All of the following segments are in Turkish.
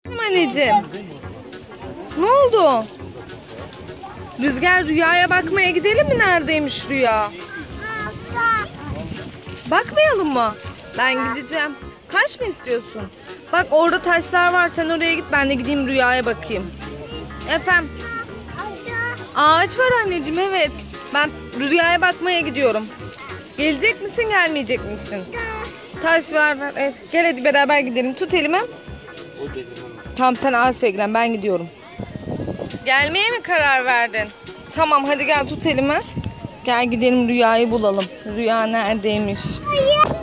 Anneciğim. Ne oldu? Rüzgar, Rüya'ya bakmaya gidelim mi? Neredeymiş Rüya? Bakmayalım mı? Ben gideceğim. Taş mı istiyorsun? Bak orada taşlar var. Sen oraya git. Ben de gideyim Rüya'ya bakayım. Efendim? Ağaç var anneciğim, evet. Ben Rüya'ya bakmaya gidiyorum. Gelecek misin, gelmeyecek misin? Taş var. Evet. Gel hadi beraber gidelim. Tut elimi. Tamam, sen ağaçla ilgilen. Ben gidiyorum. Gelmeye mi karar verdin? Tamam, hadi gel tut elimi. Gel gidelim Rüya'yı bulalım. Rüya neredeymiş? Hayır.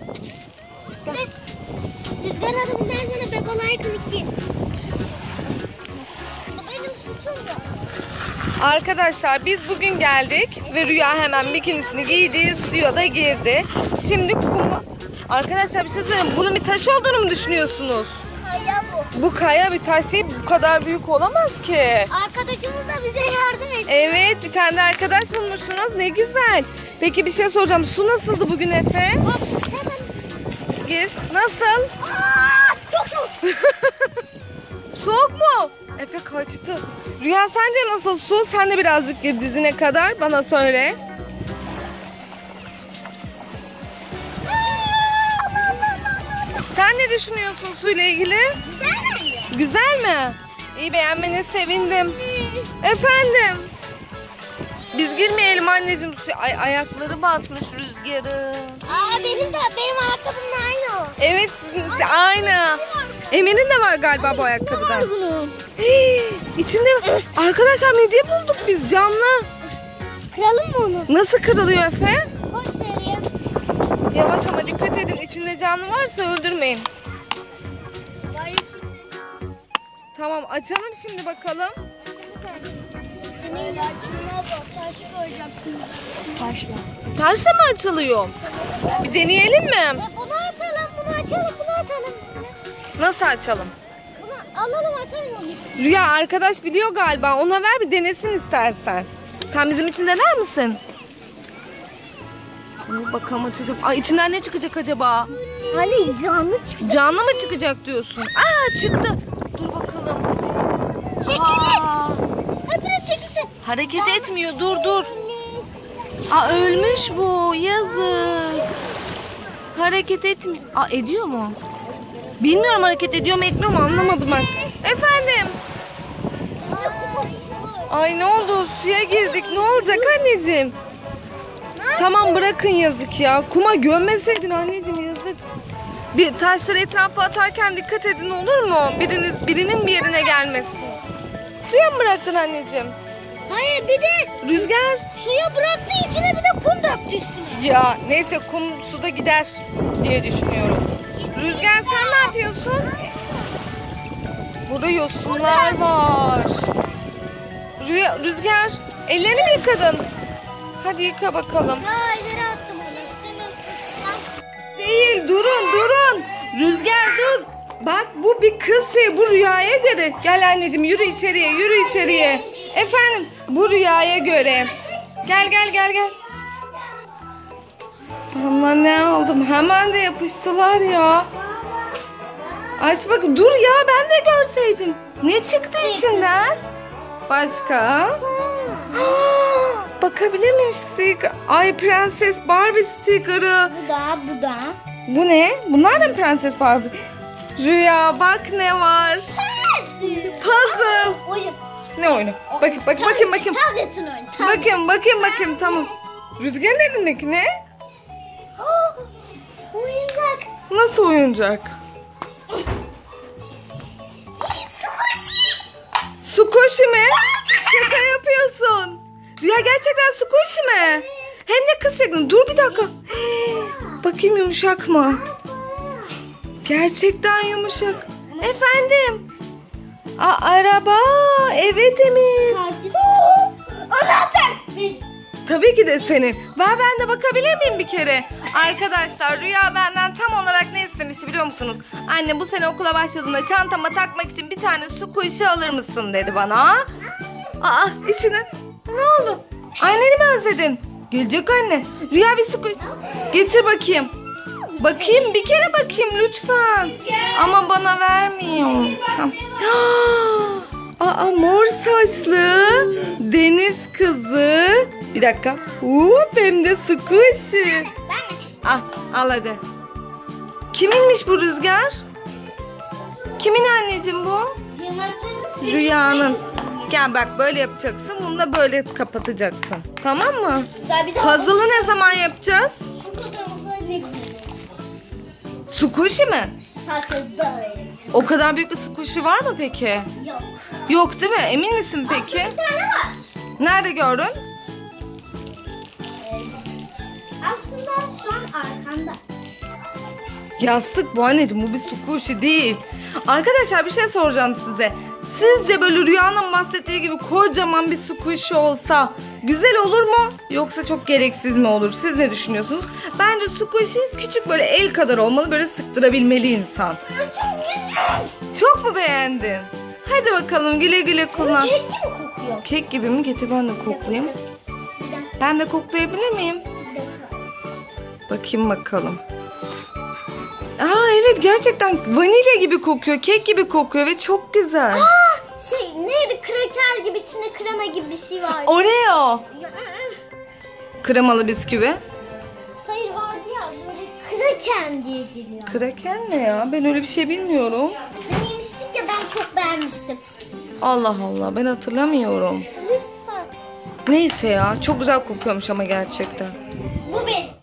Rüzgar adı bundan sonra Bebol Icon 2. Benim suçum yok. Arkadaşlar biz bugün geldik ve Rüya hemen bikinisini giydi, suya da girdi. Şimdi kumda... Arkadaşlar bir şey söyleyeyim. Bunun bir taş olduğunu mu düşünüyorsunuz? Kaya bu. Bu kaya bir taş değil, bu kadar büyük olamaz ki. Arkadaşımız da bize yardım etti. Evet, bir tane de arkadaş bulmuşsunuz, ne güzel. Peki bir şey soracağım, su nasıldı bugün Efe? Hop, hemen. Gir. Nasıl? Çok soğuk. Soğuk mu? Efe kaçtı. Rüya sence nasıl su? Sen de birazcık gir dizine kadar, bana söyle. Sen ne düşünüyorsun suyla ilgili? Güzel bence. Güzel mi? İyi, beğenmene sevindim. Efendim? Biz girmeyelim anneciğim suya. Ay, ayakları batmış Rüzgar'ın. Benim ayakkabım da aynı o. Evet, sizin aynı. Emir'in de var galiba bu ayakkabıdan. Var bunun. İçinde arkadaşlar midye bulduk biz, canlı. Kıralım mı onu? Nasıl kırılıyor Efe? Koş nereye? Yavaş ama dikkat edin, içinde canlı varsa öldürmeyin. Var içinde. Tamam, açalım şimdi bakalım. Deneyle açılmaz o. Taş koyacaksın. Taşla. Taşla mı açılıyor? Bir deneyelim mi? Bunu atalım, bunu açalım, bunu atalım. Nasıl açalım? Bunu alalım, açalım onu. Rüya arkadaş biliyor galiba, ona ver bir denesin istersen. Sen bizim için dener misin? Bakalım açacağım. Ay, içinden ne çıkacak acaba? Hani canlı çıktı. Canlı mı çıkacak diyorsun? Aa, çıktı. Dur bakalım. Çekilin. Aa, Hepiniz çekilsin. hareket etmiyor. Dur. Aa, ölmüş bu. Yazık. Hareket etmiyor. Aa, ediyor mu? Bilmiyorum, hareket ediyor mu etmiyor mu anlamadım ben. Efendim? Ay, ne oldu? Suya girdik. Ne olacak anneciğim? Tamam, bırakın, yazık ya. Kuma gömmeseydin anneciğim, yazık. Bir taşları etrafa atarken dikkat edin, olur mu? Birinin bir yerine gelmesin. Suya mı bıraktın anneciğim? Hayır, bir de Rüzgar. suya bıraktı, içine bir de kum döktü üstüne. Ya neyse, kum suda gider diye düşünüyorum. Rüzgar, sen ne yapıyorsun? Burada yosunlar var. Rüzgar, ellerini mi yıkadın? Hadi yıka bakalım. Ya ileri attım onu. Değil, durun. Rüzgar dur. Bak, bu bir kız şeyi, bu Rüya'ya göre. Gel anneciğim, yürü içeriye. Efendim, bu Rüya'ya göre. Gel. Sana ne aldım? Hemen de yapıştılar ya. Aç bak, dur ya, ben de görseydim. Ne çıktı içinden? Başka? Bakabilir miyim sticker? Ay, Prenses Barbie sticker'ı. Bu da. Bu ne? Bunlar da mı Prenses Barbie? Rüya bak ne var. Puzzle. Oyun. Ne oyunu? Bakayım. Tabletin oyunu. Bakayım, tamam. Rüzgarın elindeki ne? Oyuncak. Nasıl oyuncak? Squishy mi? Şaka yapıyorsun. Rüya gerçekten squishy mi? Hem de kız şeklinde. Dur bir dakika. Bakayım, yumuşak mı? Gerçekten yumuşak. Efendim? Araba. Evet Emir. Anahtar. Tabii ki de senin. Ver, ben de bakabilir miyim bir kere? Arkadaşlar, Rüya benden tam olarak ne istemişti biliyor musunuz? Anne, bu sene okula başladığımda çantama takmak için bir tane squishy alır mısın dedi bana. Aa, içine. Ne oldu? Anneni mi özledin? Gelecek anne. Rüya bir squishy. Getir bakayım. Bakayım bir kere bakayım lütfen. Ama bana vermiyor. Aa, mor saçlı deniz kızı. Bir dakika. Hem de squishy. Al hadi. Kiminmiş bu Rüzgar? Kimin anneciğim bu? Rüyanın. Gel bak böyle yapacaksın. Bunu da böyle kapatacaksın. Tamam mı? Puzzle'ı ne zaman yapacağız? Squishy mi? Saçları böyle. O kadar büyük bir squishy var mı peki? Yok. Yok değil mi? Emin misin peki? Bir tane var. Nerede gördün? Aslında şu an arkanda. Yastık bu anneciğim. Bu bir squishy değil. Arkadaşlar bir şey soracağım size. Sizce böyle Rüyanın bahsettiği gibi kocaman bir squishy olsa güzel olur mu? Yoksa çok gereksiz mi olur? Siz ne düşünüyorsunuz? Bence squishy küçük böyle el kadar olmalı. Böyle sıktırabilmeli insan. Çok güzel. Çok mu beğendin? Hadi bakalım güle güle kullan. Kek gibi kokuyor. Kek gibi mi? Getir ben de koklayayım. Bir dakika. Ben de koklayabilir miyim? Bir dakika. Bakayım bakalım. Evet gerçekten vanilya gibi kokuyor. Kek gibi kokuyor ve çok güzel. Neydi? Kraker gibi içinde krema gibi bir şey var. Oreo. Kremalı bisküvi. Hayır vardı ya böyle kraken diye geliyor. Kraken ne ya? Ben öyle bir şey bilmiyorum. Biz yemiştik ya ben çok beğenmiştim. Allah Allah ben hatırlamıyorum. Lütfen. Neyse ya çok güzel kokuyormuş ama gerçekten. Bu benim.